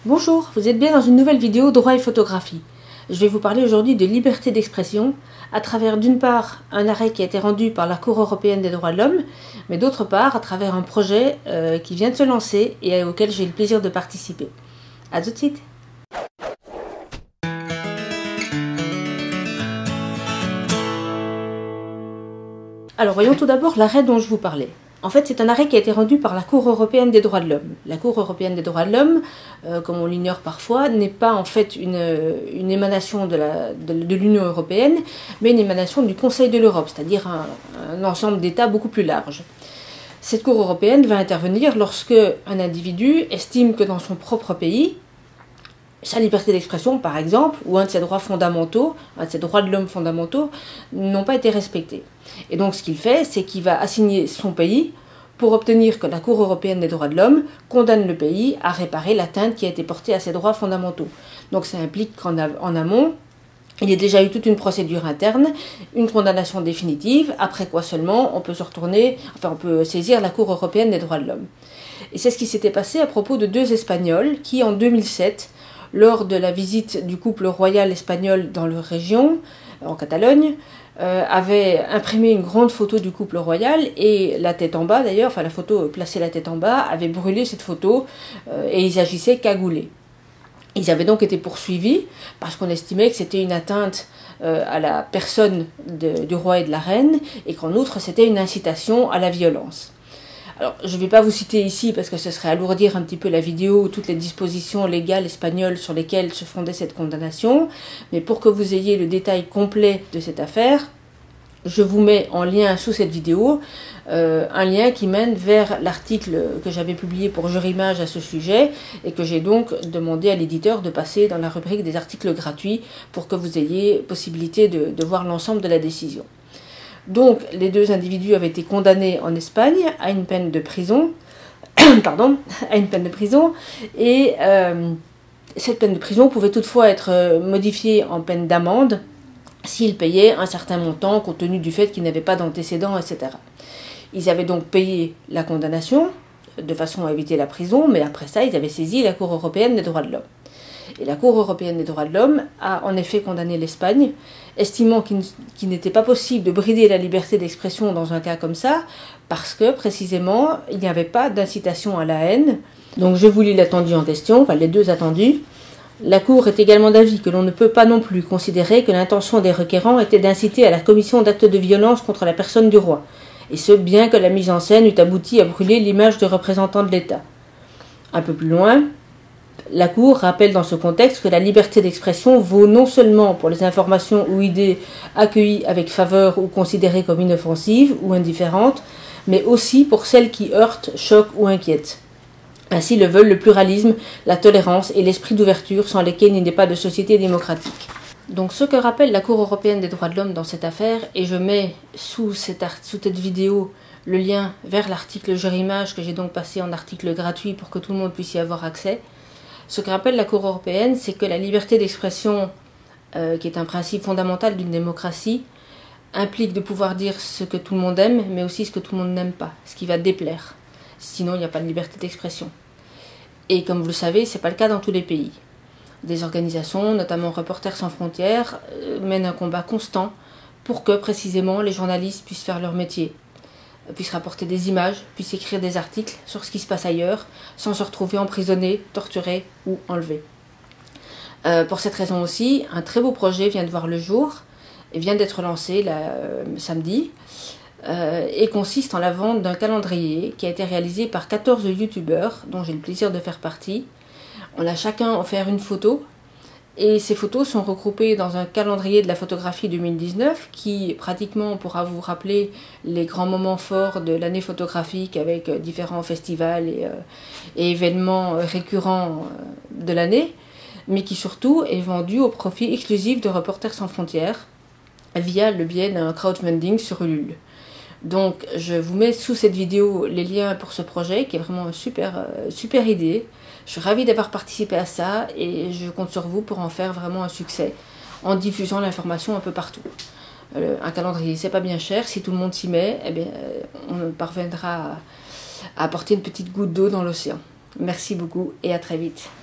Bonjour, vous êtes bien dans une nouvelle vidéo droit et photographie. Je vais vous parler aujourd'hui de liberté d'expression à travers d'une part un arrêt qui a été rendu par la Cour européenne des droits de l'homme, mais d'autre part à travers un projet qui vient de se lancer et auquel j'ai le plaisir de participer. A tout de suite. Alors voyons tout d'abord l'arrêt dont je vous parlais. En fait, c'est un arrêt qui a été rendu par la Cour européenne des droits de l'homme. La Cour européenne des droits de l'homme, comme on l'ignore parfois, n'est pas en fait une émanation de l'Union européenne, mais une émanation du Conseil de l'Europe, c'est-à-dire un ensemble d'États beaucoup plus large. Cette Cour européenne va intervenir lorsque un individu estime que dans son propre pays, sa liberté d'expression, par exemple, ou un de ses droits fondamentaux, un de ses droits de l'homme fondamentaux, n'ont pas été respectés. Et donc ce qu'il fait, c'est qu'il va assigner son pays pour obtenir que la Cour européenne des droits de l'homme condamne le pays à réparer l'atteinte qui a été portée à ses droits fondamentaux. Donc ça implique qu'en amont, il y a déjà eu toute une procédure interne, une condamnation définitive, après quoi seulement on peut on peut saisir la Cour européenne des droits de l'homme. Et c'est ce qui s'était passé à propos de deux Espagnols qui, en 2007, lors de la visite du couple royal espagnol dans leur région, en Catalogne, avaient imprimé une grande photo du couple royal et la tête en bas d'ailleurs, enfin la photo placée la tête en bas, avait brûlé cette photo et ils agissaient cagoulés. Ils avaient donc été poursuivis parce qu'on estimait que c'était une atteinte à la personne du roi et de la reine et qu'en outre c'était une incitation à la violence. Alors, je ne vais pas vous citer ici parce que ce serait alourdir un petit peu la vidéo toutes les dispositions légales espagnoles sur lesquelles se fondait cette condamnation, mais pour que vous ayez le détail complet de cette affaire, je vous mets en lien sous cette vidéo un lien qui mène vers l'article que j'avais publié pour Jurimage à ce sujet et que j'ai donc demandé à l'éditeur de passer dans la rubrique des articles gratuits pour que vous ayez possibilité de voir l'ensemble de la décision. Donc, les deux individus avaient été condamnés en Espagne à une peine de prison, et cette peine de prison pouvait toutefois être modifiée en peine d'amende s'ils payaient un certain montant compte tenu du fait qu'ils n'avaient pas d'antécédents, etc. Ils avaient donc payé la condamnation de façon à éviter la prison, mais après ça, ils avaient saisi la Cour européenne des droits de l'homme. Et la Cour européenne des droits de l'homme a en effet condamné l'Espagne, estimant qu'il n'était pas possible de brider la liberté d'expression dans un cas comme ça, parce que précisément il n'y avait pas d'incitation à la haine. Donc je vous lis l'attendu en question, enfin les deux attendus. La Cour est également d'avis que l'on ne peut pas non plus considérer que l'intention des requérants était d'inciter à la commission d'actes de violence contre la personne du roi, et ce bien que la mise en scène eût abouti à brûler l'image du représentant de l'État. Un peu plus loin, la Cour rappelle dans ce contexte que la liberté d'expression vaut non seulement pour les informations ou idées accueillies avec faveur ou considérées comme inoffensives ou indifférentes, mais aussi pour celles qui heurtent, choquent ou inquiètent. Ainsi le veulent le pluralisme, la tolérance et l'esprit d'ouverture sans lesquels il n'y a pas de société démocratique. Donc ce que rappelle la Cour européenne des droits de l'homme dans cette affaire, et je mets sous cette vidéo le lien vers l'article Jurimage que j'ai donc passé en article gratuit pour que tout le monde puisse y avoir accès. Ce que rappelle la Cour européenne, c'est que la liberté d'expression, qui est un principe fondamental d'une démocratie, implique de pouvoir dire ce que tout le monde aime, mais aussi ce que tout le monde n'aime pas, ce qui va déplaire. Sinon, il n'y a pas de liberté d'expression. Et comme vous le savez, ce n'est pas le cas dans tous les pays. Des organisations, notamment Reporters sans frontières, mènent un combat constant pour que précisément les journalistes puissent faire leur métier, puissent rapporter des images, puissent écrire des articles sur ce qui se passe ailleurs, sans se retrouver emprisonnés, torturés ou enlevés. Pour cette raison aussi, un très beau projet vient de voir le jour et vient d'être lancé samedi et consiste en la vente d'un calendrier qui a été réalisé par 14 youtubeurs dont j'ai le plaisir de faire partie. On a chacun offert une photo. Et ces photos sont regroupées dans un calendrier de la photographie 2019 qui pratiquement pourra vous rappeler les grands moments forts de l'année photographique avec différents festivals et événements récurrents de l'année, mais qui surtout est vendu au profit exclusif de Reporters sans frontières via le biais d'un crowdfunding sur Ulule. Donc je vous mets sous cette vidéo les liens pour ce projet qui est vraiment une super idée. Je suis ravie d'avoir participé à ça et je compte sur vous pour en faire vraiment un succès en diffusant l'information un peu partout. Un calendrier, c'est pas bien cher, si tout le monde s'y met, eh bien, on parviendra à apporter une petite goutte d'eau dans l'océan. Merci beaucoup et à très vite.